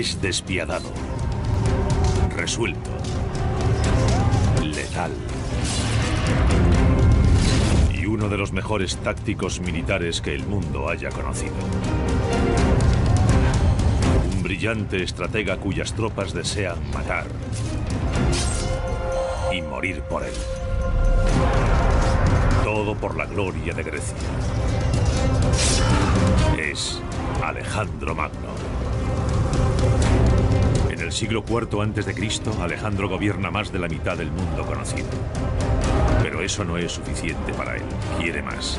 Es despiadado, resuelto, letal y uno de los mejores tácticos militares que el mundo haya conocido. Un brillante estratega cuyas tropas desean matar y morir por él. Todo por la gloria de Grecia. Es Alejandro Magno. En el siglo IV a.C., Alejandro gobierna más de la mitad del mundo conocido. Pero eso no es suficiente para él. Quiere más.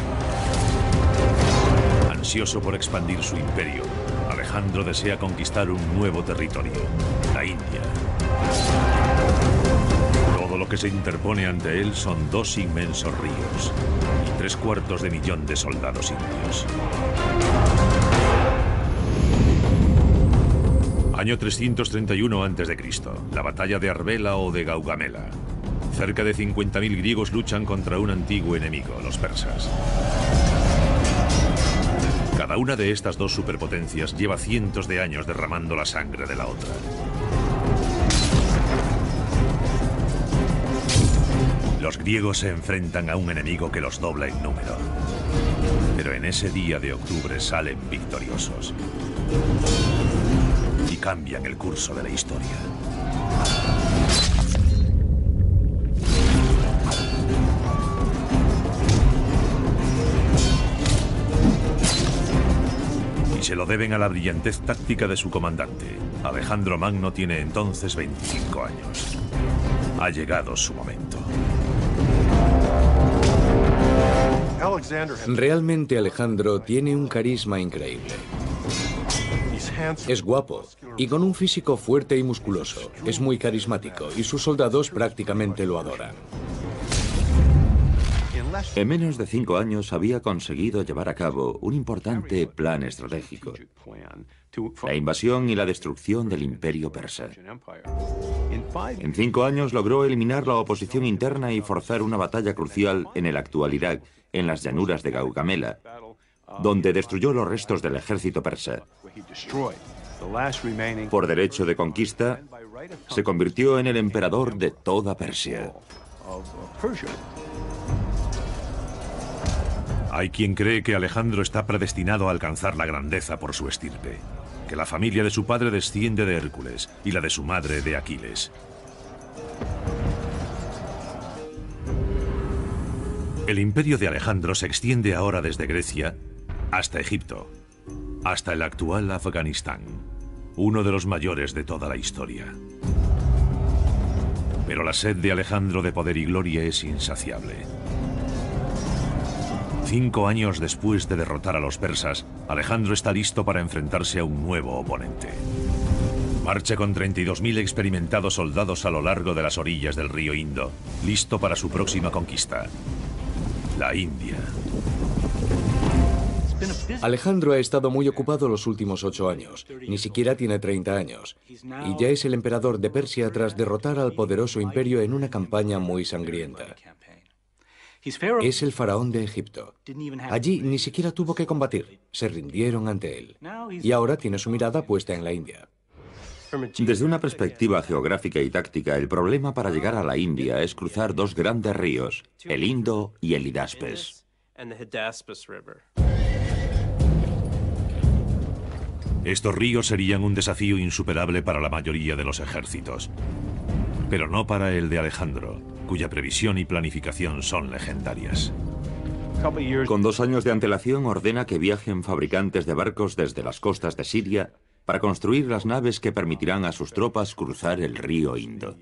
Ansioso por expandir su imperio, Alejandro desea conquistar un nuevo territorio, la India. Todo lo que se interpone ante él son dos inmensos ríos y 750.000 de soldados indios. Año 331 a.C., la batalla de Arbela o de Gaugamela. Cerca de 50.000 griegos luchan contra un antiguo enemigo, los persas. Cada una de estas dos superpotencias lleva cientos de años derramando la sangre de la otra. Los griegos se enfrentan a un enemigo que los dobla en número. Pero en ese día de octubre salen victoriosos. Y cambian el curso de la historia. Y se lo deben a la brillantez táctica de su comandante. Alejandro Magno tiene entonces 25 años. Ha llegado su momento. Realmente Alejandro tiene un carisma increíble. Es guapo y con un físico fuerte y musculoso. Es muy carismático y sus soldados prácticamente lo adoran. En menos de 5 años había conseguido llevar a cabo un importante plan estratégico: la invasión y la destrucción del imperio persa. En 5 años logró eliminar la oposición interna y forzar una batalla crucial en el actual Irak, en las llanuras de Gaugamela, donde destruyó los restos del ejército persa. Por derecho de conquista, se convirtió en el emperador de toda Persia. Hay quien cree que Alejandro está predestinado a alcanzar la grandeza por su estirpe, que la familia de su padre desciende de Hércules y la de su madre de Aquiles. El imperio de Alejandro se extiende ahora desde Grecia hasta Egipto, hasta el actual Afganistán, uno de los mayores de toda la historia. Pero la sed de Alejandro de poder y gloria es insaciable. 5 años después de derrotar a los persas, Alejandro está listo para enfrentarse a un nuevo oponente. Marcha con 32.000 experimentados soldados a lo largo de las orillas del río Indo, listo para su próxima conquista, la India. Alejandro ha estado muy ocupado los últimos 8 años. Ni siquiera tiene 30 años. Y ya es el emperador de Persia tras derrotar al poderoso imperio en una campaña muy sangrienta. Es el faraón de Egipto. Allí ni siquiera tuvo que combatir. Se rindieron ante él. Y ahora tiene su mirada puesta en la India. Desde una perspectiva geográfica y táctica, el problema para llegar a la India es cruzar 2 grandes ríos, el Indo y el Hidaspes. Estos ríos serían un desafío insuperable para la mayoría de los ejércitos, pero no para el de Alejandro, cuya previsión y planificación son legendarias. Con 2 años de antelación ordena que viajen fabricantes de barcos desde las costas de Siria para construir las naves que permitirán a sus tropas cruzar el río Indo.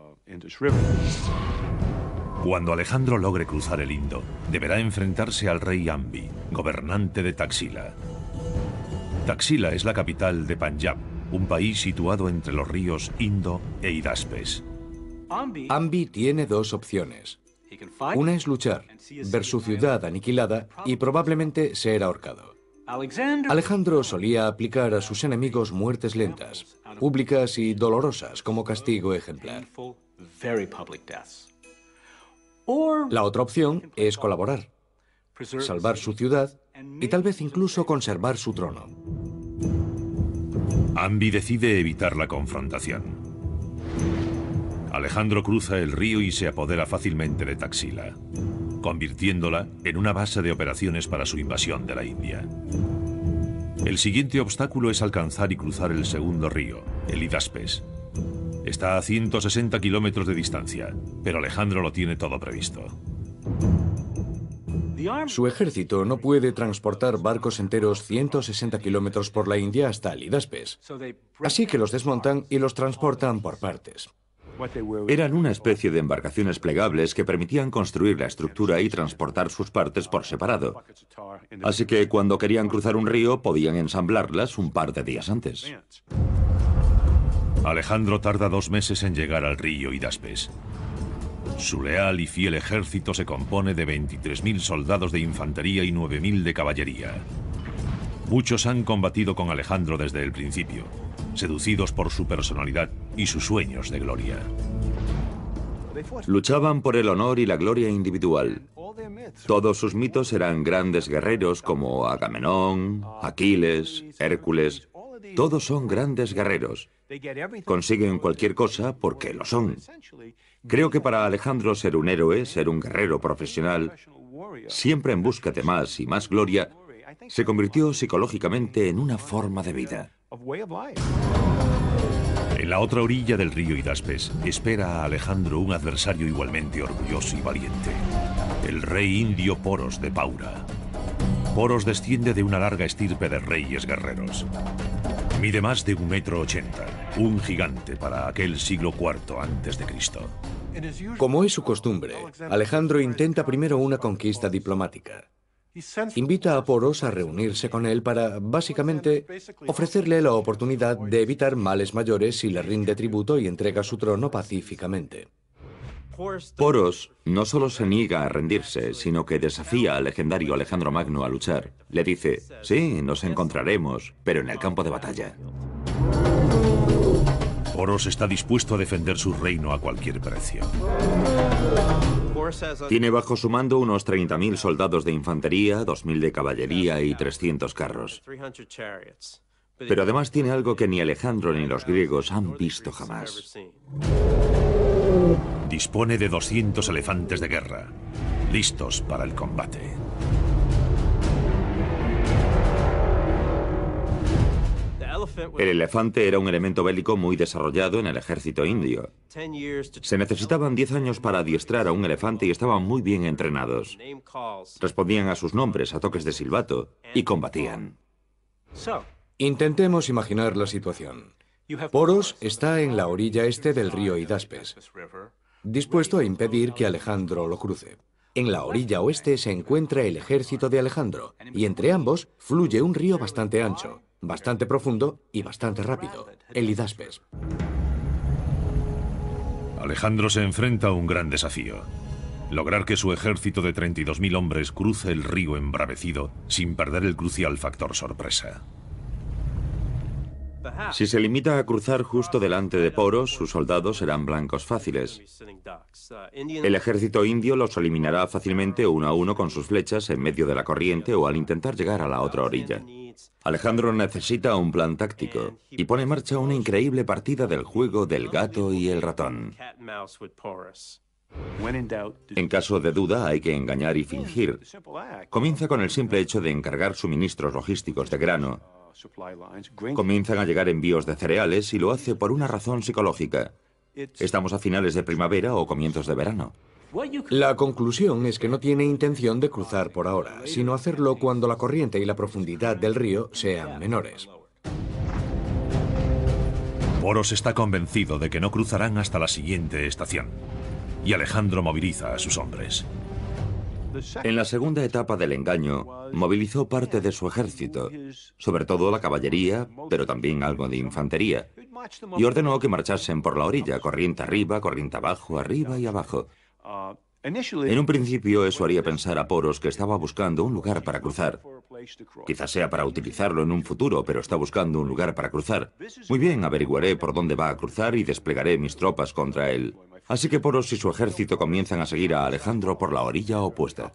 Cuando Alejandro logre cruzar el Indo, deberá enfrentarse al rey Ambi, gobernante de Taxila. Taxila es la capital de Panjab, un país situado entre los ríos Indo e Hidaspes. Ambi tiene 2 opciones. Una es luchar, ver su ciudad aniquilada y probablemente ser ahorcado. Alejandro solía aplicar a sus enemigos muertes lentas, públicas y dolorosas como castigo ejemplar. La otra opción es colaborar, salvar su ciudad y tal vez incluso conservar su trono. Ambi decide evitar la confrontación. Alejandro cruza el río y se apodera fácilmente de Taxila, convirtiéndola en una base de operaciones para su invasión de la India. El siguiente obstáculo es alcanzar y cruzar el segundo río, el Hidaspes. Está a 160 kilómetros de distancia, pero Alejandro lo tiene todo previsto. Su ejército no puede transportar barcos enteros 160 kilómetros por la India hasta el Hidaspes. Así que los desmontan y los transportan por partes. Eran una especie de embarcaciones plegables que permitían construir la estructura y transportar sus partes por separado. Así que cuando querían cruzar un río, podían ensamblarlas un par de días antes. Alejandro tarda 2 meses en llegar al río Hidaspes. Su leal y fiel ejército se compone de 23.000 soldados de infantería y 9.000 de caballería. Muchos han combatido con Alejandro desde el principio, seducidos por su personalidad y sus sueños de gloria. Luchaban por el honor y la gloria individual. Todos sus mitos eran grandes guerreros como Agamenón, Aquiles, Hércules. Todos son grandes guerreros. Consiguen cualquier cosa porque lo son. Creo que para Alejandro ser un héroe, ser un guerrero profesional, siempre en busca de más y más gloria, se convirtió psicológicamente en una forma de vida. En la otra orilla del río Hidaspes espera a Alejandro un adversario igualmente orgulloso y valiente, el rey indio Poros de Paura. Poros desciende de una larga estirpe de reyes guerreros. Mide más de 1,80 m, un gigante para aquel siglo IV a.C. Como es su costumbre, Alejandro intenta primero una conquista diplomática. Invita a Poros a reunirse con él para, básicamente, ofrecerle la oportunidad de evitar males mayores si le rinde tributo y entrega su trono pacíficamente. Poros no solo se niega a rendirse, sino que desafía al legendario Alejandro Magno a luchar. Le dice, sí, nos encontraremos, pero en el campo de batalla. Poros está dispuesto a defender su reino a cualquier precio. Tiene bajo su mando unos 30.000 soldados de infantería, 2.000 de caballería y 300 carros. Pero además tiene algo que ni Alejandro ni los griegos han visto jamás. Dispone de 200 elefantes de guerra, listos para el combate. El elefante era un elemento bélico muy desarrollado en el ejército indio. Se necesitaban 10 años para adiestrar a un elefante y estaban muy bien entrenados. Respondían a sus nombres a toques de silbato y combatían. Intentemos imaginar la situación. Poros está en la orilla este del río Hidaspes, dispuesto a impedir que Alejandro lo cruce. En la orilla oeste se encuentra el ejército de Alejandro, y entre ambos fluye un río bastante ancho, bastante profundo y bastante rápido, el Hidaspes. Alejandro se enfrenta a un gran desafío: lograr que su ejército de 32.000 hombres cruce el río embravecido sin perder el crucial factor sorpresa. Si se limita a cruzar justo delante de Poros, sus soldados serán blancos fáciles. El ejército indio los eliminará fácilmente uno a uno con sus flechas en medio de la corriente o al intentar llegar a la otra orilla. Alejandro necesita un plan táctico y pone en marcha una increíble partida del juego del gato y el ratón. En caso de duda hay que engañar y fingir. Comienza con el simple hecho de encargar suministros logísticos de grano. Comienzan a llegar envíos de cereales y lo hace por una razón psicológica. Estamos a finales de primavera o comienzos de verano. La conclusión es que no tiene intención de cruzar por ahora, sino hacerlo cuando la corriente y la profundidad del río sean menores. Poros está convencido de que no cruzarán hasta la siguiente estación, y Alejandro moviliza a sus hombres. En la segunda etapa del engaño, movilizó parte de su ejército, sobre todo la caballería, pero también algo de infantería, y ordenó que marchasen por la orilla, corriente arriba, corriente abajo, arriba y abajo. En un principio eso haría pensar a Poros que estaba buscando un lugar para cruzar. Quizás sea para utilizarlo en un futuro, pero está buscando un lugar para cruzar. Muy bien, averiguaré por dónde va a cruzar y desplegaré mis tropas contra él. Así que Poros y su ejército comienzan a seguir a Alejandro por la orilla opuesta.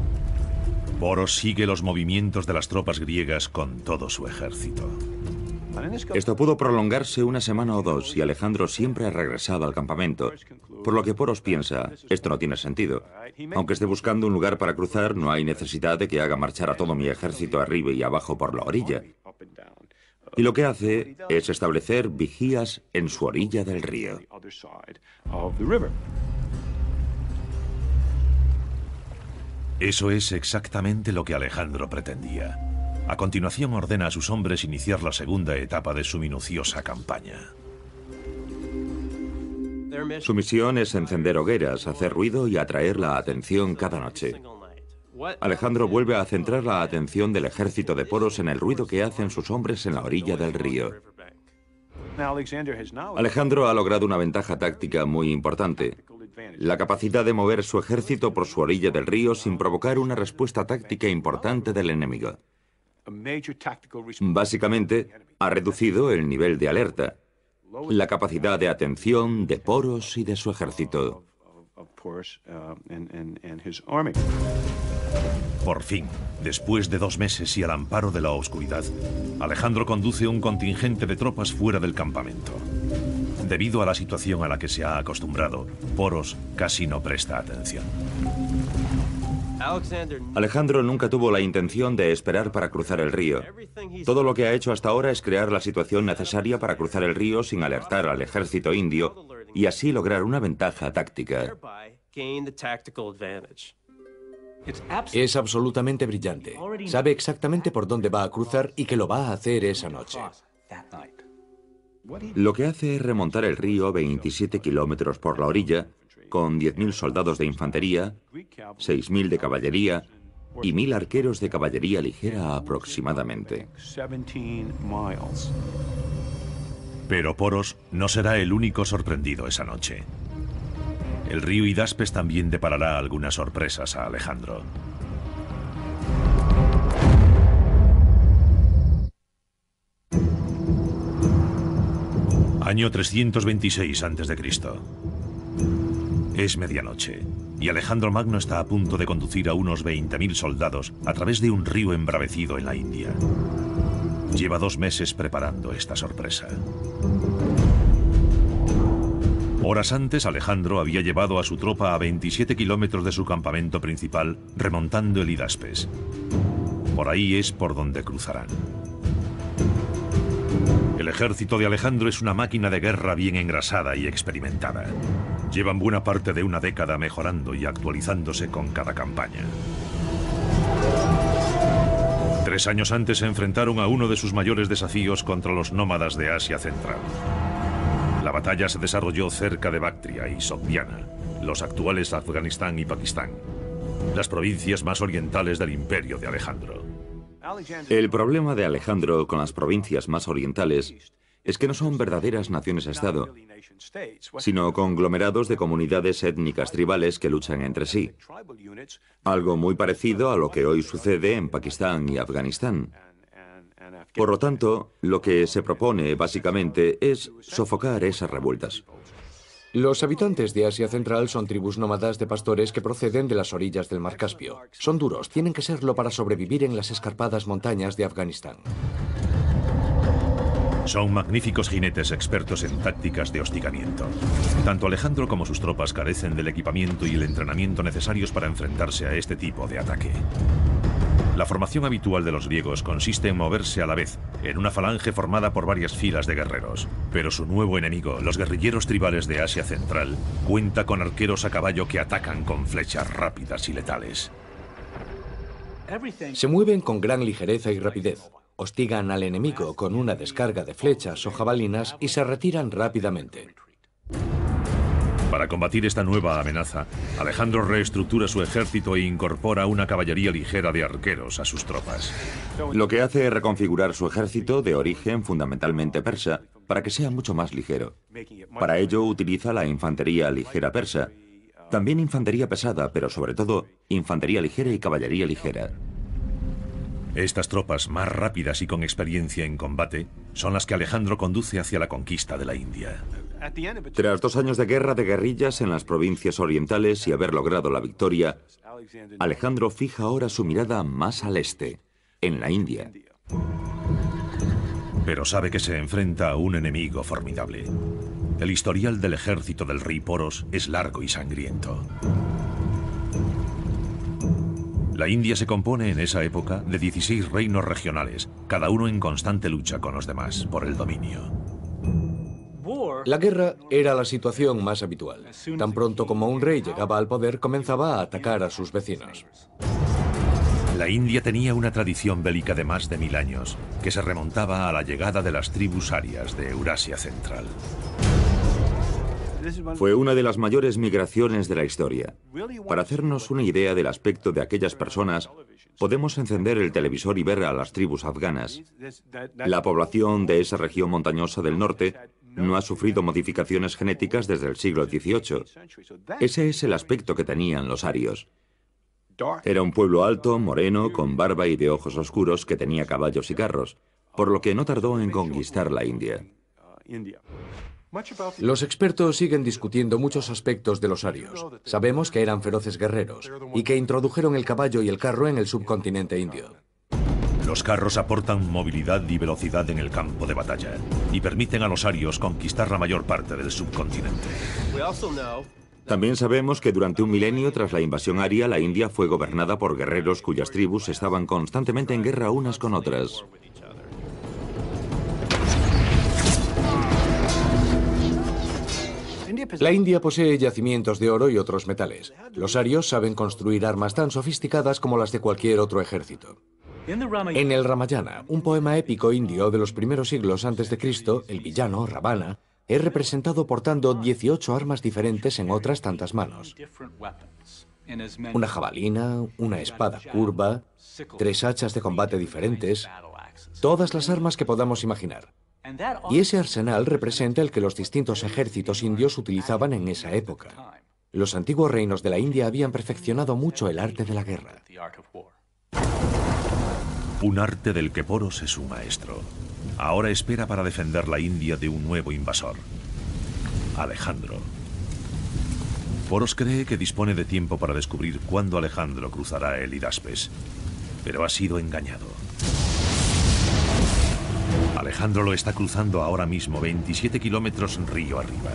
Poros sigue los movimientos de las tropas griegas con todo su ejército. Esto pudo prolongarse una semana o dos y Alejandro siempre regresaba al campamento, por lo que Poros piensa, esto no tiene sentido. Aunque esté buscando un lugar para cruzar, no hay necesidad de que haga marchar a todo mi ejército arriba y abajo por la orilla. Y lo que hace es establecer vigías en su orilla del río. Eso es exactamente lo que Alejandro pretendía. A continuación ordena a sus hombres iniciar la segunda etapa de su minuciosa campaña. Su misión es encender hogueras, hacer ruido y atraer la atención cada noche. Alejandro vuelve a centrar la atención del ejército de Poros en el ruido que hacen sus hombres en la orilla del río. Alejandro ha logrado una ventaja táctica muy importante: la capacidad de mover su ejército por su orilla del río sin provocar una respuesta táctica importante del enemigo. Básicamente, ha reducido el nivel de alerta, la capacidad de atención de Poros y de su ejército. Por fin, después de 2 meses y al amparo de la oscuridad, Alejandro conduce un contingente de tropas fuera del campamento. Debido a la situación a la que se ha acostumbrado, Poros casi no presta atención. Alejandro nunca tuvo la intención de esperar para cruzar el río. Todo lo que ha hecho hasta ahora es crear la situación necesaria para cruzar el río sin alertar al ejército indio y así lograr una ventaja táctica. Es absolutamente brillante. Sabe exactamente por dónde va a cruzar y que lo va a hacer esa noche. Lo que hace es remontar el río 27 kilómetros por la orilla, con 10.000 soldados de infantería, 6.000 de caballería y 1.000 arqueros de caballería ligera aproximadamente. Pero Poros no será el único sorprendido esa noche. El río Hidaspes también deparará algunas sorpresas a Alejandro. Año 326 a.C. Es medianoche, y Alejandro Magno está a punto de conducir a unos 20.000 soldados a través de un río embravecido en la India. Lleva 2 meses preparando esta sorpresa. Horas antes, Alejandro había llevado a su tropa a 27 kilómetros de su campamento principal, remontando el Hidaspes. Por ahí es por donde cruzarán. El ejército de Alejandro es una máquina de guerra bien engrasada y experimentada. Llevan buena parte de una década mejorando y actualizándose con cada campaña. 3 años antes se enfrentaron a uno de sus mayores desafíos contra los nómadas de Asia Central. La batalla se desarrolló cerca de Bactria y Sogdiana, los actuales Afganistán y Pakistán, las provincias más orientales del imperio de Alejandro. El problema de Alejandro con las provincias más orientales es que no son verdaderas naciones-estado, sino conglomerados de comunidades étnicas tribales que luchan entre sí. Algo muy parecido a lo que hoy sucede en Pakistán y Afganistán. Por lo tanto, lo que se propone básicamente es sofocar esas revueltas. Los habitantes de Asia Central son tribus nómadas de pastores que proceden de las orillas del Mar Caspio. Son duros, tienen que serlo para sobrevivir en las escarpadas montañas de Afganistán. Son magníficos jinetes expertos en tácticas de hostigamiento. Tanto Alejandro como sus tropas carecen del equipamiento y el entrenamiento necesarios para enfrentarse a este tipo de ataque. La formación habitual de los griegos consiste en moverse a la vez, en una falange formada por varias filas de guerreros. Pero su nuevo enemigo, los guerrilleros tribales de Asia Central, cuenta con arqueros a caballo que atacan con flechas rápidas y letales. Se mueven con gran ligereza y rapidez. Hostigan al enemigo con una descarga de flechas o jabalinas y se retiran rápidamente. Para combatir esta nueva amenaza, Alejandro reestructura su ejército e incorpora una caballería ligera de arqueros a sus tropas. Lo que hace es reconfigurar su ejército de origen fundamentalmente persa para que sea mucho más ligero. Para ello utiliza la infantería ligera persa, también infantería pesada, pero sobre todo infantería ligera y caballería ligera. Estas tropas más rápidas y con experiencia en combate son las que Alejandro conduce hacia la conquista de la India. Tras 2 años de guerra de guerrillas en las provincias orientales y haber logrado la victoria, Alejandro fija ahora su mirada más al este, en la India. Pero sabe que se enfrenta a un enemigo formidable. El historial del ejército del rey Poros es largo y sangriento. La India se compone en esa época de 16 reinos regionales, cada uno en constante lucha con los demás por el dominio. La guerra era la situación más habitual. Tan pronto como un rey llegaba al poder, comenzaba a atacar a sus vecinos. La India tenía una tradición bélica de más de 1000 años, que se remontaba a la llegada de las tribus arias de Eurasia Central. Fue una de las mayores migraciones de la historia. Para hacernos una idea del aspecto de aquellas personas, podemos encender el televisor y ver a las tribus afganas. La población de esa región montañosa del norte no ha sufrido modificaciones genéticas desde el siglo XVIII. Ese es el aspecto que tenían los arios. Era un pueblo alto, moreno, con barba y de ojos oscuros que tenía caballos y carros, por lo que no tardó en conquistar la India. Los expertos siguen discutiendo muchos aspectos de los arios. Sabemos que eran feroces guerreros y que introdujeron el caballo y el carro en el subcontinente indio. Los carros aportan movilidad y velocidad en el campo de batalla y permiten a los arios conquistar la mayor parte del subcontinente. También sabemos que durante un milenio tras la invasión aria, la India fue gobernada por guerreros cuyas tribus estaban constantemente en guerra unas con otras. La India posee yacimientos de oro y otros metales. Los arios saben construir armas tan sofisticadas como las de cualquier otro ejército. En el Ramayana, un poema épico indio de los primeros siglos antes de Cristo, el villano, Ravana, es representado portando 18 armas diferentes en otras tantas manos. Una jabalina, una espada curva, 3 hachas de combate diferentes, todas las armas que podamos imaginar. Y ese arsenal representa el que los distintos ejércitos indios utilizaban en esa época. Los antiguos reinos de la India habían perfeccionado mucho el arte de la guerra. Un arte del que Poros es un maestro. Ahora espera para defender la India de un nuevo invasor, Alejandro. Poros cree que dispone de tiempo para descubrir cuándo Alejandro cruzará el Hidaspes, pero ha sido engañado. Alejandro lo está cruzando ahora mismo, 27 kilómetros río arriba.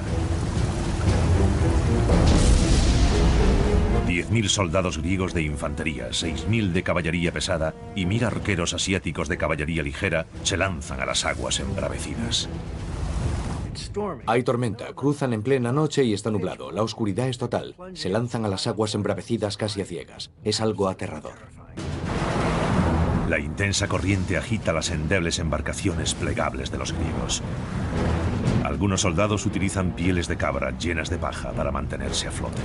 10.000 soldados griegos de infantería, 6.000 de caballería pesada y 1.000 arqueros asiáticos de caballería ligera se lanzan a las aguas embravecidas. Hay tormenta, cruzan en plena noche y está nublado. La oscuridad es total. Se lanzan a las aguas embravecidas casi a ciegas. Es algo aterrador. La intensa corriente agita las endebles embarcaciones plegables de los griegos. Algunos soldados utilizan pieles de cabra llenas de paja para mantenerse a flote.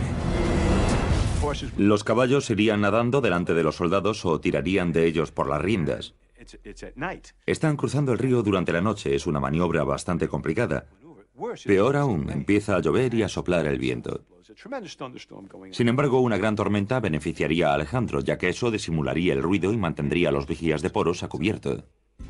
Los caballos irían nadando delante de los soldados o tirarían de ellos por las riendas. Están cruzando el río durante la noche, es una maniobra bastante complicada. Peor aún, empieza a llover y a soplar el viento. Sin embargo, una gran tormenta beneficiaría a Alejandro, ya que eso disimularía el ruido y mantendría a los vigías de Poros a cubierto.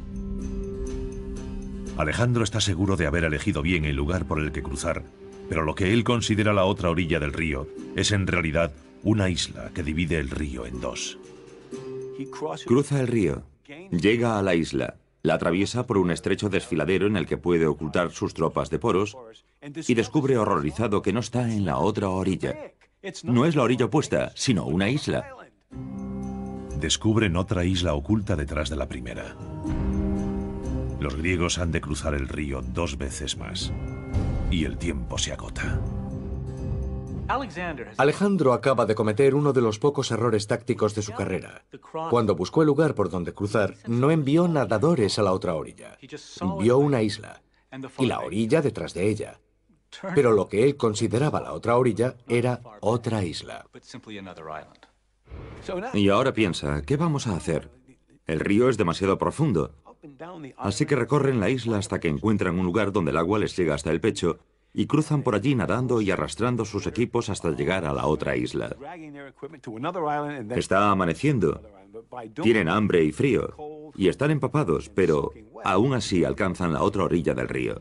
Alejandro está seguro de haber elegido bien el lugar por el que cruzar, pero lo que él considera la otra orilla del río es en realidad una isla que divide el río en dos. Cruza el río, llega a la isla, la atraviesa por un estrecho desfiladero en el que puede ocultar sus tropas de Poros y descubre horrorizado que no está en la otra orilla. No es la orilla opuesta, sino una isla. Descubren otra isla oculta detrás de la primera. Los griegos han de cruzar el río 2 veces más y el tiempo se agota. Alejandro acaba de cometer uno de los pocos errores tácticos de su carrera. Cuando buscó el lugar por donde cruzar, no envió nadadores a la otra orilla. Vio una isla y la orilla detrás de ella. Pero lo que él consideraba la otra orilla era otra isla. Y ahora piensa, ¿qué vamos a hacer? El río es demasiado profundo. Así que recorren la isla hasta que encuentran un lugar donde el agua les llega hasta el pecho y cruzan por allí nadando y arrastrando sus equipos hasta llegar a la otra isla. Está amaneciendo. Tienen hambre y frío y están empapados, pero aún así alcanzan la otra orilla del río.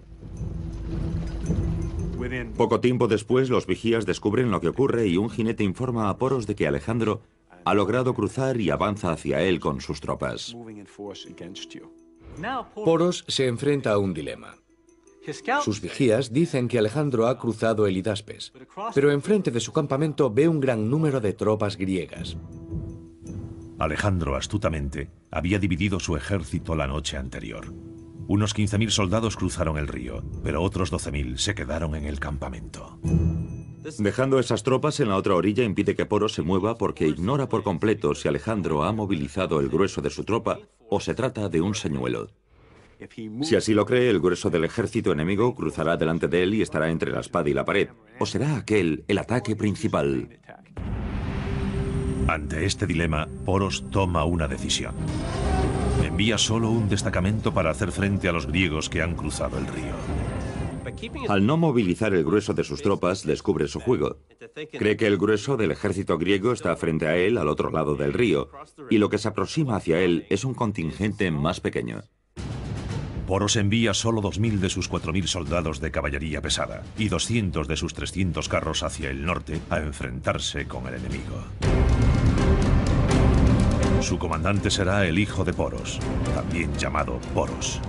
Poco tiempo después, los vigías descubren lo que ocurre y un jinete informa a Poros de que Alejandro ha logrado cruzar y avanza hacia él con sus tropas. Poros se enfrenta a un dilema. Sus vigías dicen que Alejandro ha cruzado el Hidaspes, pero enfrente de su campamento ve un gran número de tropas griegas. Alejandro, astutamente, había dividido su ejército la noche anterior. Unos 15.000 soldados cruzaron el río, pero otros 12.000 se quedaron en el campamento. Dejando esas tropas en la otra orilla impide que Poros se mueva porque ignora por completo si Alejandro ha movilizado el grueso de su tropa o se trata de un señuelo. Si así lo cree, el grueso del ejército enemigo cruzará delante de él y estará entre la espada y la pared. ¿O será aquel el ataque principal? Ante este dilema, Poros toma una decisión. Envía solo un destacamento para hacer frente a los griegos que han cruzado el río. Al no movilizar el grueso de sus tropas, descubre su juego. Cree que el grueso del ejército griego está frente a él al otro lado del río, y lo que se aproxima hacia él es un contingente más pequeño. Poros envía solo 2.000 de sus 4.000 soldados de caballería pesada y 200 de sus 300 carros hacia el norte a enfrentarse con el enemigo. Su comandante será el hijo de Poros, también llamado Poros.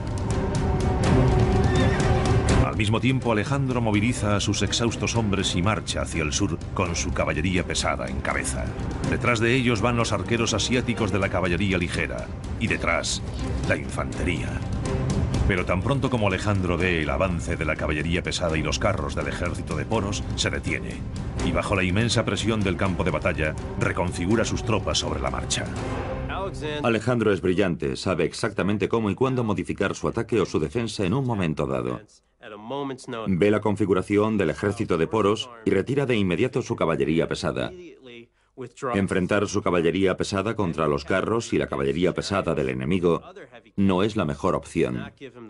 Al mismo tiempo, Alejandro moviliza a sus exhaustos hombres y marcha hacia el sur con su caballería pesada en cabeza. Detrás de ellos van los arqueros asiáticos de la caballería ligera y detrás, la infantería. Pero tan pronto como Alejandro ve el avance de la caballería pesada y los carros del ejército de Poros, se detiene y bajo la inmensa presión del campo de batalla, reconfigura sus tropas sobre la marcha. Alejandro es brillante, sabe exactamente cómo y cuándo modificar su ataque o su defensa en un momento dado. Ve la configuración del ejército de Poros y retira de inmediato su caballería pesada. Enfrentar su caballería pesada contra los carros y la caballería pesada del enemigo no es la mejor opción.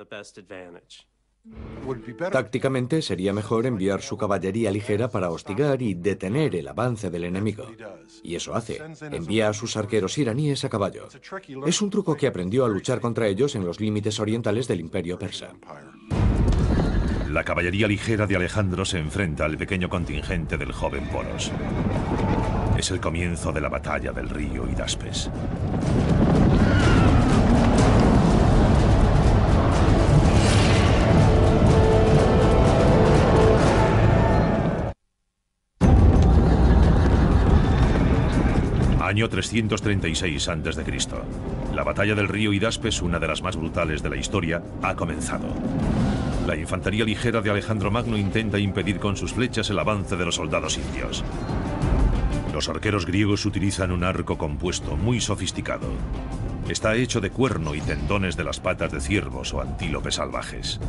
Tácticamente sería mejor enviar su caballería ligera para hostigar y detener el avance del enemigo. Y eso hace. Envía a sus arqueros iraníes a caballo. Es un truco que aprendió a luchar contra ellos en los límites orientales del Imperio Persa. La caballería ligera de Alejandro se enfrenta al pequeño contingente del joven Poros. Es el comienzo de la batalla del río Hidaspes. Año 336 a.C. La batalla del río Hidaspes, una de las más brutales de la historia, ha comenzado. La infantería ligera de Alejandro Magno intenta impedir con sus flechas el avance de los soldados indios. Los arqueros griegos utilizan un arco compuesto muy sofisticado. Está hecho de cuerno y tendones de las patas de ciervos o antílopes salvajes.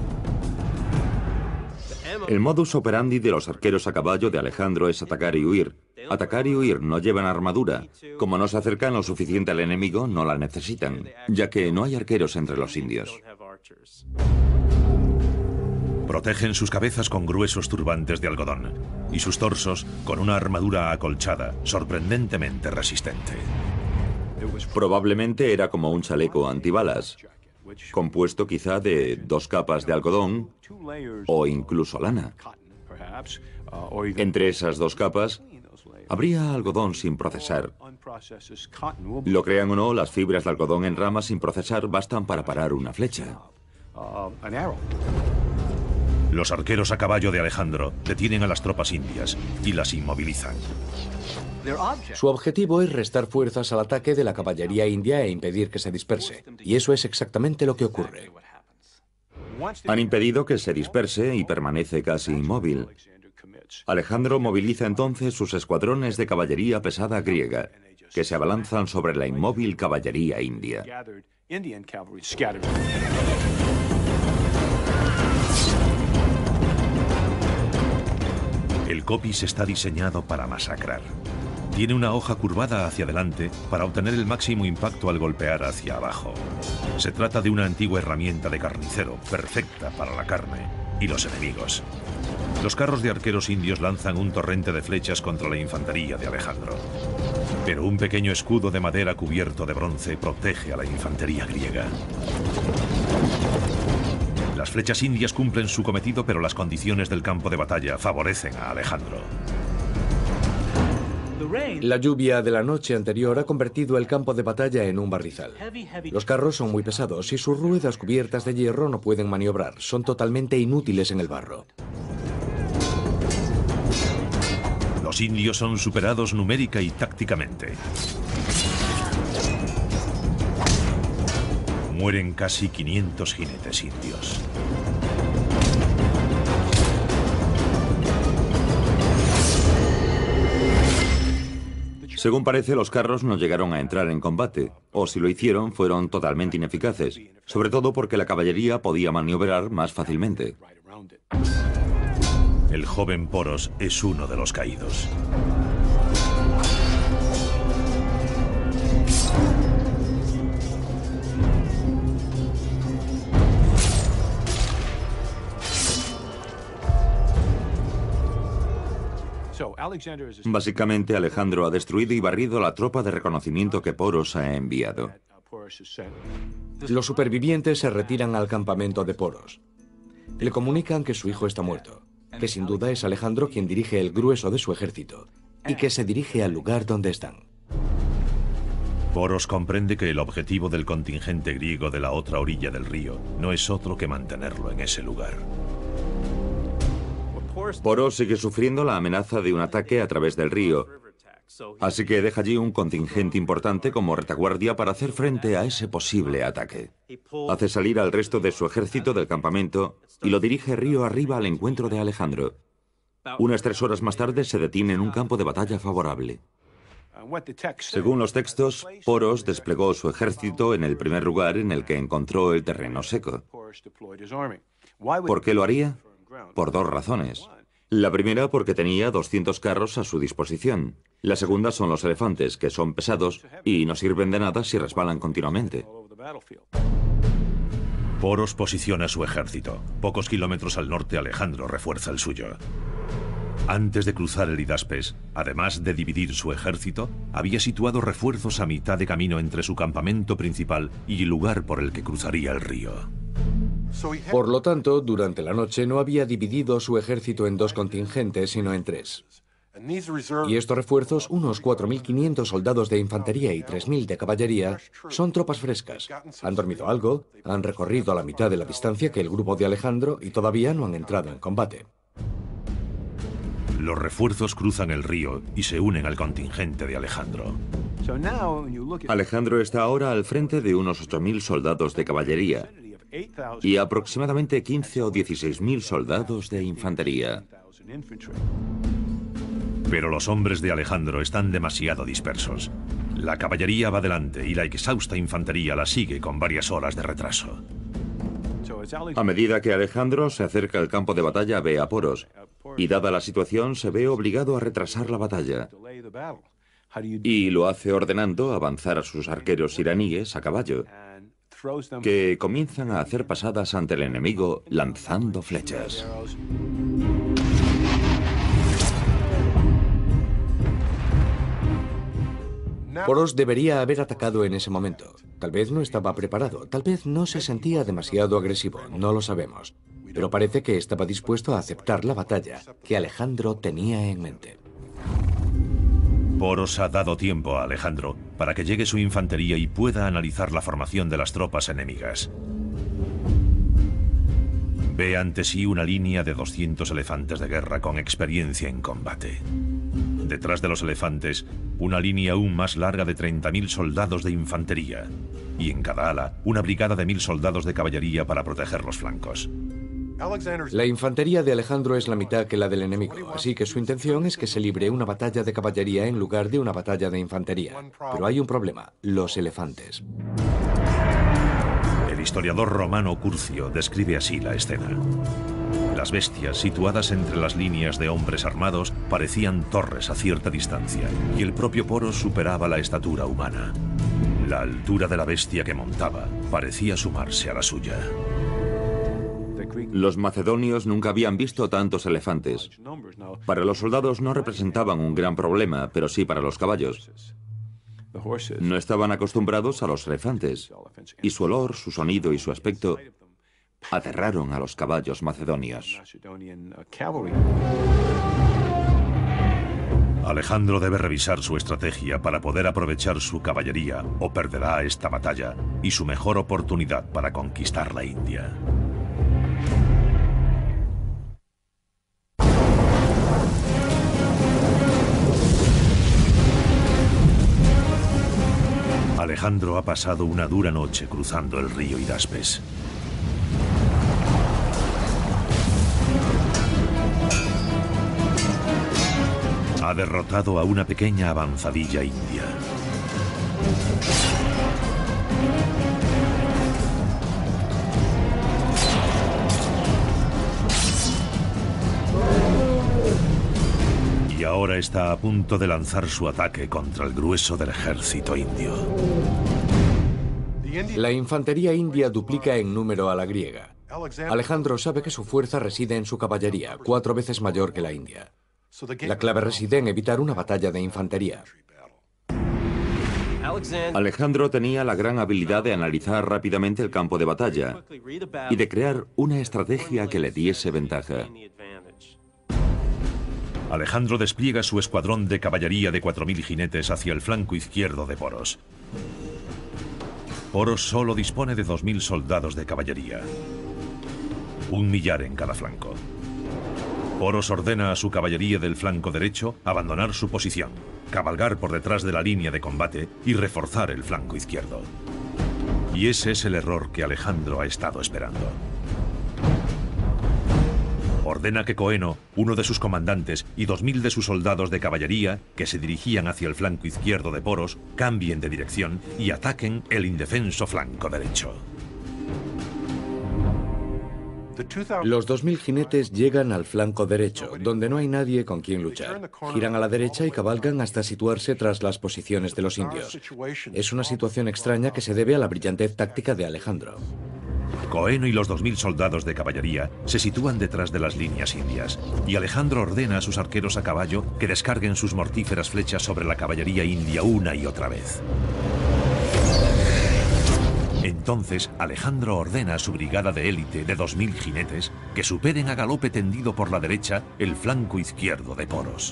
El modus operandi de los arqueros a caballo de Alejandro es atacar y huir. Atacar y huir, no llevan armadura. Como no se acercan lo suficiente al enemigo, no la necesitan, ya que no hay arqueros entre los indios. Protegen sus cabezas con gruesos turbantes de algodón y sus torsos con una armadura acolchada, sorprendentemente resistente. Probablemente era como un chaleco antibalas, compuesto quizá de 2 capas de algodón o incluso lana. Entre esas 2 capas habría algodón sin procesar. Lo crean o no, las fibras de algodón en ramas sin procesar bastan para parar una flecha. Los arqueros a caballo de Alejandro detienen a las tropas indias y las inmovilizan. Su objetivo es restar fuerzas al ataque de la caballería india e impedir que se disperse. Y eso es exactamente lo que ocurre. Han impedido que se disperse y permanece casi inmóvil. Alejandro moviliza entonces sus escuadrones de caballería pesada griega, que se abalanzan sobre la inmóvil caballería india. El copis está diseñado para masacrar. Tiene una hoja curvada hacia adelante para obtener el máximo impacto al golpear hacia abajo. Se trata de una antigua herramienta de carnicero, perfecta para la carne y los enemigos. Los carros de arqueros indios lanzan un torrente de flechas contra la infantería de Alejandro. Pero un pequeño escudo de madera cubierto de bronce protege a la infantería griega. Las flechas indias cumplen su cometido, pero las condiciones del campo de batalla favorecen a Alejandro. La lluvia de la noche anterior ha convertido el campo de batalla en un barrizal. Los carros son muy pesados y sus ruedas cubiertas de hierro no pueden maniobrar. Son totalmente inútiles en el barro. Los indios son superados numérica y tácticamente. Mueren casi 500 jinetes indios. Según parece, los carros no llegaron a entrar en combate, o si lo hicieron, fueron totalmente ineficaces, sobre todo porque la caballería podía maniobrar más fácilmente. El joven Poros es uno de los caídos. Básicamente, Alejandro ha destruido y barrido la tropa de reconocimiento que Poros ha enviado. Los supervivientes se retiran al campamento de Poros. Le comunican que su hijo está muerto, que sin duda es Alejandro quien dirige el grueso de su ejército y que se dirige al lugar donde están. Poros comprende que el objetivo del contingente griego de la otra orilla del río no es otro que mantenerlo en ese lugar. Poros sigue sufriendo la amenaza de un ataque a través del río, así que deja allí un contingente importante como retaguardia para hacer frente a ese posible ataque. Hace salir al resto de su ejército del campamento y lo dirige río arriba al encuentro de Alejandro. Unas 3 horas más tarde se detiene en un campo de batalla favorable. Según los textos, Poros desplegó su ejército en el primer lugar en el que encontró el terreno seco. ¿Por qué lo haría? Por 2 razones. La primera porque tenía 200 carros a su disposición. La segunda son los elefantes, que son pesados y no sirven de nada si resbalan continuamente. Poros posiciona su ejército. Pocos kilómetros al norte, Alejandro refuerza el suyo. Antes de cruzar el Hidaspes, además de dividir su ejército, había situado refuerzos a mitad de camino entre su campamento principal y el lugar por el que cruzaría el río. Por lo tanto, durante la noche no había dividido su ejército en 2 contingentes, sino en 3. Y estos refuerzos, unos 4.500 soldados de infantería y 3.000 de caballería, son tropas frescas. Han dormido algo, han recorrido a la mitad de la distancia que el grupo de Alejandro y todavía no han entrado en combate. Los refuerzos cruzan el río y se unen al contingente de Alejandro. Alejandro está ahora al frente de unos 8.000 soldados de caballería y aproximadamente 15 o 16.000 soldados de infantería. Pero los hombres de Alejandro están demasiado dispersos. La caballería va delante y la exhausta infantería la sigue con varias horas de retraso. A medida que Alejandro se acerca al campo de batalla, ve a Poros, y dada la situación se ve obligado a retrasar la batalla. Y lo hace ordenando avanzar a sus arqueros iraníes a caballo, que comienzan a hacer pasadas ante el enemigo lanzando flechas. Poros debería haber atacado en ese momento. Tal vez no estaba preparado, tal vez no se sentía demasiado agresivo, no lo sabemos. Pero parece que estaba dispuesto a aceptar la batalla que Alejandro tenía en mente. Poros ha dado tiempo a Alejandro para que llegue su infantería y pueda analizar la formación de las tropas enemigas. Ve ante sí una línea de 200 elefantes de guerra con experiencia en combate. Detrás de los elefantes, una línea aún más larga de 30.000 soldados de infantería. Y en cada ala, una brigada de 1.000 soldados de caballería para proteger los flancos. La infantería de Alejandro es la mitad que la del enemigo, así que su intención es que se libre una batalla de caballería en lugar de una batalla de infantería. Pero hay un problema, los elefantes. El historiador romano Curcio describe así la escena. Las bestias, situadas entre las líneas de hombres armados, parecían torres a cierta distancia, y el propio Poros superaba la estatura humana. La altura de la bestia que montaba parecía sumarse a la suya. Los macedonios nunca habían visto tantos elefantes. Para los soldados no representaban un gran problema, pero sí para los caballos. No estaban acostumbrados a los elefantes, y su olor, su sonido y su aspecto aterraron a los caballos macedonios. Alejandro debe revisar su estrategia para poder aprovechar su caballería o perderá esta batalla y su mejor oportunidad para conquistar la India. Alejandro ha pasado una dura noche cruzando el río Hidaspes. Ha derrotado a una pequeña avanzadilla india. Y ahora está a punto de lanzar su ataque contra el grueso del ejército indio. La infantería india duplica en número a la griega. Alejandro sabe que su fuerza reside en su caballería, 4 veces mayor que la india. La clave reside en evitar una batalla de infantería. Alejandro tenía la gran habilidad de analizar rápidamente el campo de batalla y de crear una estrategia que le diese ventaja. Alejandro despliega su escuadrón de caballería de 4.000 jinetes hacia el flanco izquierdo de Poros. Poros solo dispone de 2.000 soldados de caballería, 1 millar en cada flanco. Poros ordena a su caballería del flanco derecho abandonar su posición, cabalgar por detrás de la línea de combate y reforzar el flanco izquierdo. Y ese es el error que Alejandro ha estado esperando. Ordena que Coeno, uno de sus comandantes y 2.000 de sus soldados de caballería que se dirigían hacia el flanco izquierdo de Poros, cambien de dirección y ataquen el indefenso flanco derecho. Los 2.000 jinetes llegan al flanco derecho, donde no hay nadie con quien luchar. Giran a la derecha y cabalgan hasta situarse tras las posiciones de los indios. Es una situación extraña que se debe a la brillantez táctica de Alejandro. Coeno y los 2.000 soldados de caballería se sitúan detrás de las líneas indias, y Alejandro ordena a sus arqueros a caballo que descarguen sus mortíferas flechas sobre la caballería india una y otra vez. Entonces, Alejandro ordena a su brigada de élite de 2.000 jinetes que superen a galope tendido por la derecha el flanco izquierdo de Poros.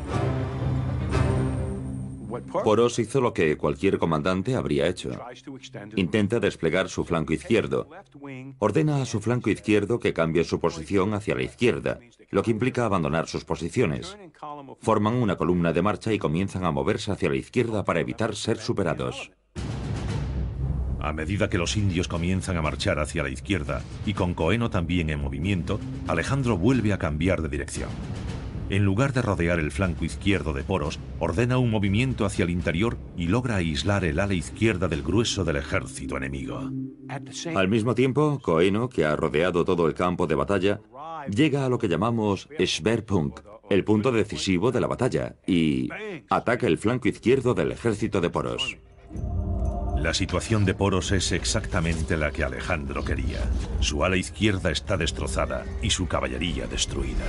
Poros hizo lo que cualquier comandante habría hecho. Intenta desplegar su flanco izquierdo. Ordena a su flanco izquierdo que cambie su posición hacia la izquierda, lo que implica abandonar sus posiciones. Forman una columna de marcha y comienzan a moverse hacia la izquierda para evitar ser superados. A medida que los indios comienzan a marchar hacia la izquierda y con Coeno también en movimiento, Alejandro vuelve a cambiar de dirección. En lugar de rodear el flanco izquierdo de Poros, ordena un movimiento hacia el interior y logra aislar el ala izquierda del grueso del ejército enemigo. Al mismo tiempo, Coeno, que ha rodeado todo el campo de batalla, llega a lo que llamamos Schwerpunkt, el punto decisivo de la batalla, y ataca el flanco izquierdo del ejército de Poros. La situación de Poros es exactamente la que Alejandro quería. Su ala izquierda está destrozada y su caballería destruida.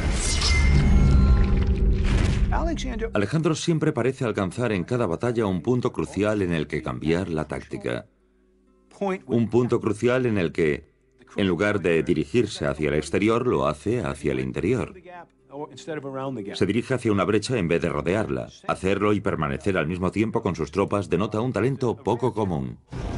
Alejandro siempre parece alcanzar en cada batalla un punto crucial en el que cambiar la táctica. Un punto crucial en el que, en lugar de dirigirse hacia el exterior, lo hace hacia el interior. Se dirige hacia una brecha en vez de rodearla. Hacerlo y permanecer al mismo tiempo con sus tropas denota un talento poco común.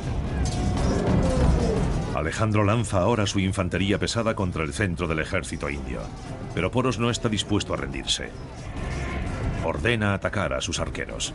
Alejandro lanza ahora su infantería pesada contra el centro del ejército indio. Pero Poros no está dispuesto a rendirse. Ordena atacar a sus arqueros.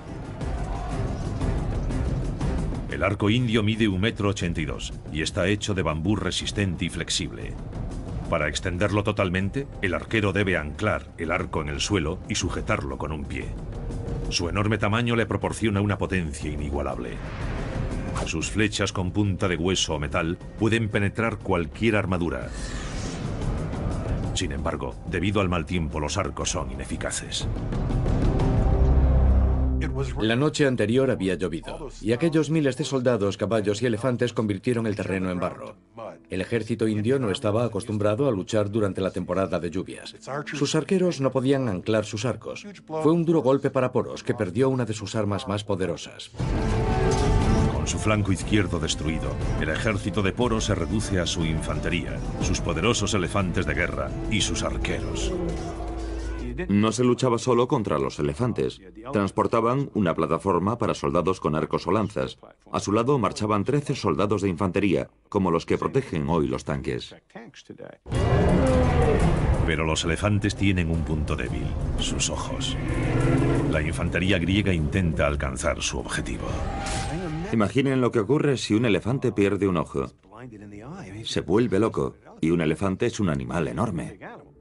El arco indio mide 1,82 m y está hecho de bambú resistente y flexible. Para extenderlo totalmente, el arquero debe anclar el arco en el suelo y sujetarlo con un pie. Su enorme tamaño le proporciona una potencia inigualable. Sus flechas con punta de hueso o metal pueden penetrar cualquier armadura. Sin embargo, debido al mal tiempo, los arcos son ineficaces. La noche anterior había llovido, y aquellos miles de soldados, caballos y elefantes convirtieron el terreno en barro. El ejército indio no estaba acostumbrado a luchar durante la temporada de lluvias. Sus arqueros no podían anclar sus arcos. Fue un duro golpe para Poros, que perdió una de sus armas más poderosas. Con su flanco izquierdo destruido, el ejército de Poros se reduce a su infantería, sus poderosos elefantes de guerra y sus arqueros. No se luchaba solo contra los elefantes. Transportaban una plataforma para soldados con arcos o lanzas. A su lado marchaban 13 soldados de infantería, como los que protegen hoy los tanques. Pero los elefantes tienen un punto débil, sus ojos. La infantería griega intenta alcanzar su objetivo. Imaginen lo que ocurre si un elefante pierde un ojo. Se vuelve loco, y un elefante es un animal enorme.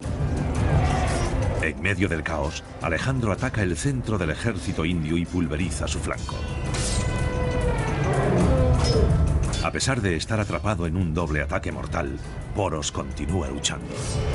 En medio del caos, Alejandro ataca el centro del ejército indio y pulveriza su flanco. A pesar de estar atrapado en un doble ataque mortal, Poros continúa luchando.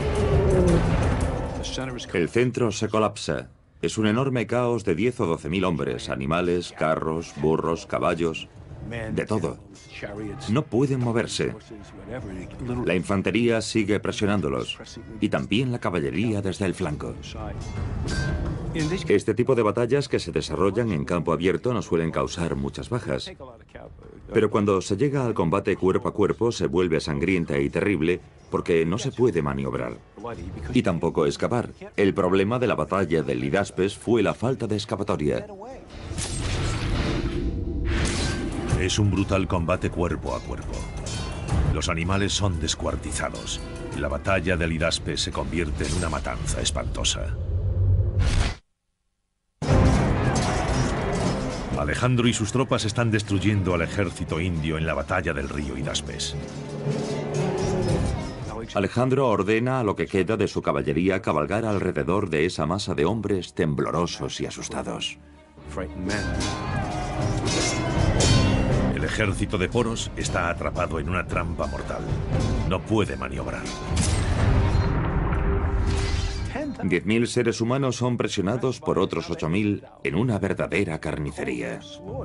El centro se colapsa. Es un enorme caos de 10 o 12.000 hombres, animales, carros, burros, caballos, de todo. No pueden moverse. La infantería sigue presionándolos, y también la caballería desde el flanco. Este tipo de batallas que se desarrollan en campo abierto no suelen causar muchas bajas. Pero cuando se llega al combate cuerpo a cuerpo se vuelve sangrienta y terrible porque no se puede maniobrar. Y tampoco escapar. El problema de la batalla del Hidaspes fue la falta de escapatoria. Es un brutal combate cuerpo a cuerpo. Los animales son descuartizados. La batalla del Hidaspes se convierte en una matanza espantosa. Alejandro y sus tropas están destruyendo al ejército indio en la batalla del río Hidaspes. Alejandro ordena a lo que queda de su caballería cabalgar alrededor de esa masa de hombres temblorosos y asustados. El ejército de Poros está atrapado en una trampa mortal. No puede maniobrar. 10.000 seres humanos son presionados por otros 8.000 en una verdadera carnicería.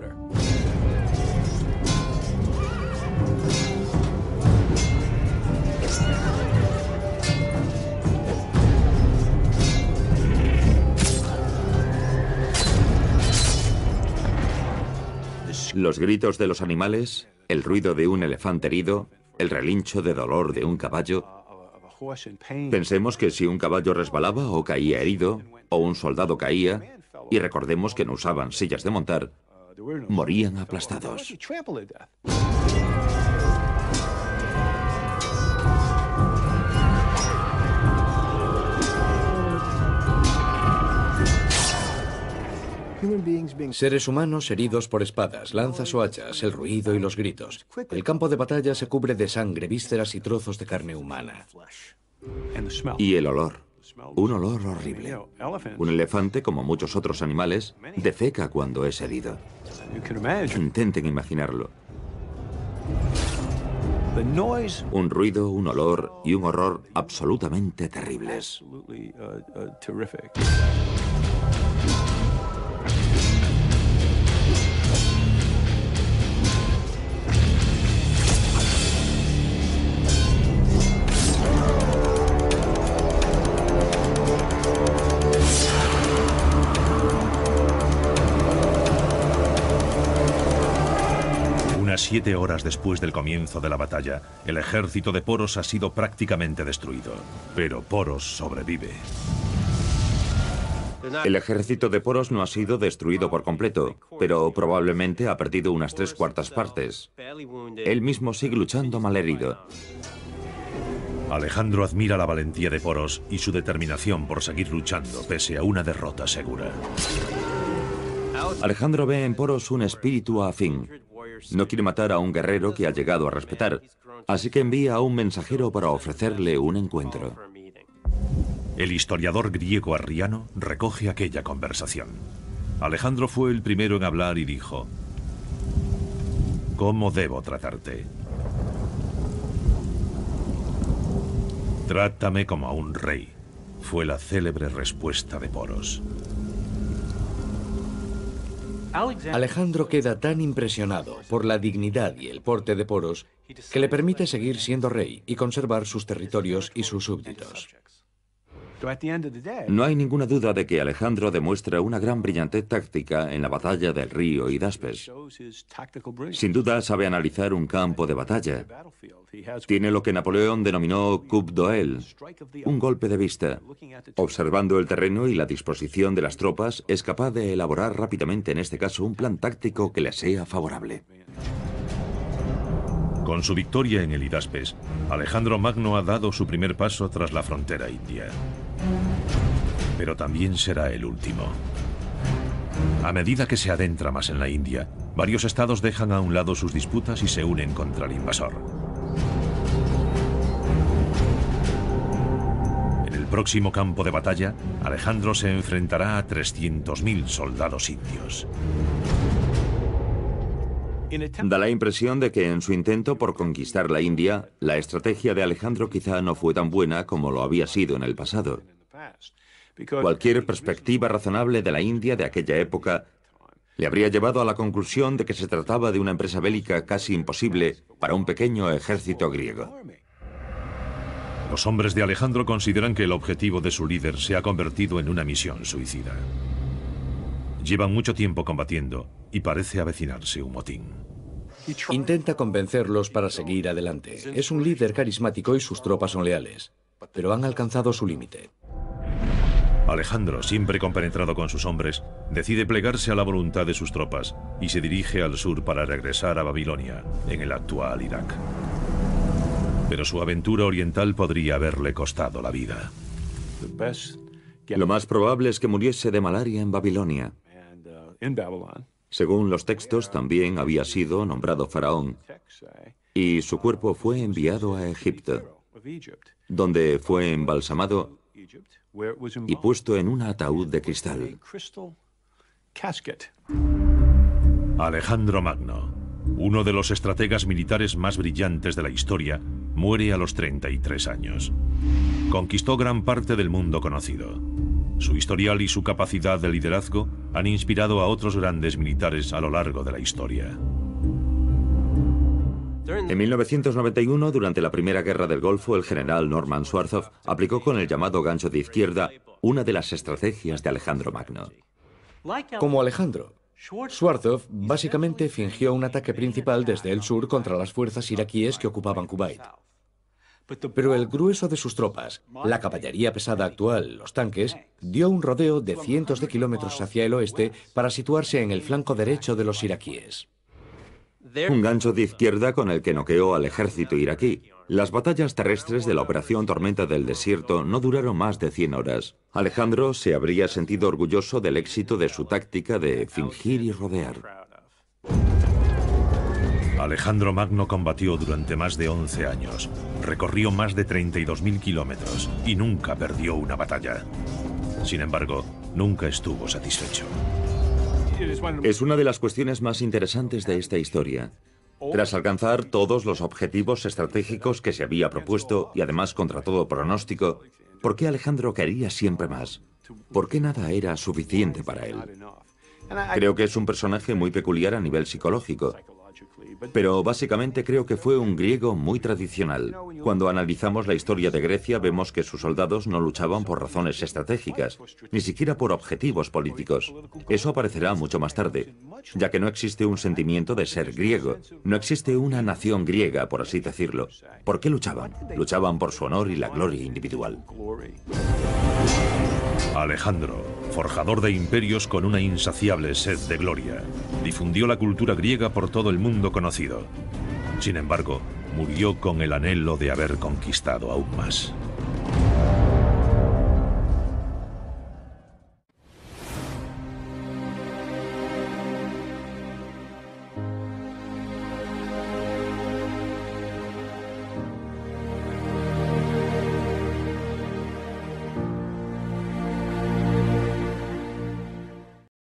Los gritos de los animales, el ruido de un elefante herido, el relincho de dolor de un caballo. Pensemos que si un caballo resbalaba o caía herido, o un soldado caía, y recordemos que no usaban sillas de montar, morían aplastados. Seres humanos heridos por espadas, lanzas o hachas, el ruido y los gritos. El campo de batalla se cubre de sangre, vísceras y trozos de carne humana. Y el olor. Un olor horrible. Un elefante, como muchos otros animales, defeca cuando es herido. Intenten imaginarlo. Un ruido, un olor y un horror absolutamente terribles. Unas 7 horas después del comienzo de la batalla, el ejército de Poros ha sido prácticamente destruido. Pero Poros sobrevive. El ejército de Poros no ha sido destruido por completo, pero probablemente ha perdido unas 3/4 partes. Él mismo sigue luchando malherido. Alejandro admira la valentía de Poros y su determinación por seguir luchando pese a una derrota segura. Alejandro ve en Poros un espíritu afín. No quiere matar a un guerrero que ha llegado a respetar, así que envía a un mensajero para ofrecerle un encuentro. El historiador griego Arriano recoge aquella conversación. Alejandro fue el primero en hablar y dijo: ¿Cómo debo tratarte? Trátame como a un rey, fue la célebre respuesta de Poros. Alejandro queda tan impresionado por la dignidad y el porte de Poros que le permite seguir siendo rey y conservar sus territorios y sus súbditos. No hay ninguna duda de que Alejandro demuestra una gran brillantez táctica en la batalla del río Hidaspes. Sin duda sabe analizar un campo de batalla. Tiene lo que Napoleón denominó coup d'oeil, un golpe de vista. Observando el terreno y la disposición de las tropas, es capaz de elaborar rápidamente, en este caso, un plan táctico que le sea favorable. Con su victoria en el Hidaspes, Alejandro Magno ha dado su primer paso tras la frontera india. Pero también será el último. A medida que se adentra más en la India, varios estados dejan a un lado sus disputas y se unen contra el invasor. En el próximo campo de batalla, Alejandro se enfrentará a 300.000 soldados indios. Da la impresión de que en su intento por conquistar la India, la estrategia de Alejandro quizá no fue tan buena como lo había sido en el pasado. Cualquier perspectiva razonable de la India de aquella época le habría llevado a la conclusión de que se trataba de una empresa bélica casi imposible para un pequeño ejército griego. Los hombres de Alejandro consideran que el objetivo de su líder se ha convertido en una misión suicida. Llevan mucho tiempo combatiendo y parece avecinarse un motín. Intenta convencerlos para seguir adelante. Es un líder carismático y sus tropas son leales, pero han alcanzado su límite. Alejandro, siempre compenetrado con sus hombres, decide plegarse a la voluntad de sus tropas y se dirige al sur para regresar a Babilonia, en el actual Irak. Pero su aventura oriental podría haberle costado la vida. Lo más probable es que muriese de malaria en Babilonia. Según los textos, también había sido nombrado faraón y su cuerpo fue enviado a Egipto, donde fue embalsamado y puesto en un ataúd de cristal. Alejandro Magno, uno de los estrategas militares más brillantes de la historia, muere a los 33 años. Conquistó gran parte del mundo conocido. Su historial y su capacidad de liderazgo han inspirado a otros grandes militares a lo largo de la historia. En 1991, durante la Primera Guerra del Golfo, el general Norman Schwarzkopf aplicó con el llamado gancho de izquierda una de las estrategias de Alejandro Magno. Como Alejandro, Schwarzkopf básicamente fingió un ataque principal desde el sur contra las fuerzas iraquíes que ocupaban Kuwait. Pero el grueso de sus tropas, la caballería pesada actual, los tanques, dio un rodeo de cientos de kilómetros hacia el oeste para situarse en el flanco derecho de los iraquíes. Un gancho de izquierda con el que noqueó al ejército iraquí. Las batallas terrestres de la Operación Tormenta del Desierto no duraron más de 100 horas. Alejandro se habría sentido orgulloso del éxito de su táctica de fingir y rodear. Alejandro Magno combatió durante más de 11 años, recorrió más de 32.000 kilómetros y nunca perdió una batalla. Sin embargo, nunca estuvo satisfecho. Es una de las cuestiones más interesantes de esta historia. Tras alcanzar todos los objetivos estratégicos que se había propuesto y además contra todo pronóstico, ¿por qué Alejandro quería siempre más? ¿Por qué nada era suficiente para él? Creo que es un personaje muy peculiar a nivel psicológico. Pero básicamente creo que fue un griego muy tradicional. Cuando analizamos la historia de Grecia vemos que sus soldados no luchaban por razones estratégicas, ni siquiera por objetivos políticos. Eso aparecerá mucho más tarde, ya que no existe un sentimiento de ser griego. No existe una nación griega, por así decirlo. ¿Por qué luchaban? Luchaban por su honor y la gloria individual. Alejandro, forjador de imperios con una insaciable sed de gloria, difundió la cultura griega por todo el mundo conocido. Sin embargo, murió con el anhelo de haber conquistado aún más.